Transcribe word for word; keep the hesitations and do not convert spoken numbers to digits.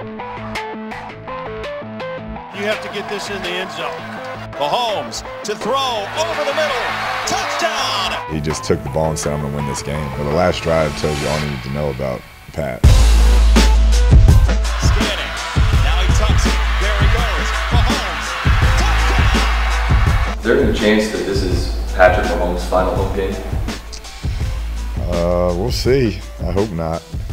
You have to get this in the end zone. Mahomes to throw over the middle. Touchdown! He just took the ball and said, I'm going to win this game. But the last drive tells you all you need to know about Pat. Scanning. Now he tucks it. There he goes. Mahomes. Touchdown! Is there any chance that this is Patrick Mahomes' final home game? Uh, we'll see. I hope not.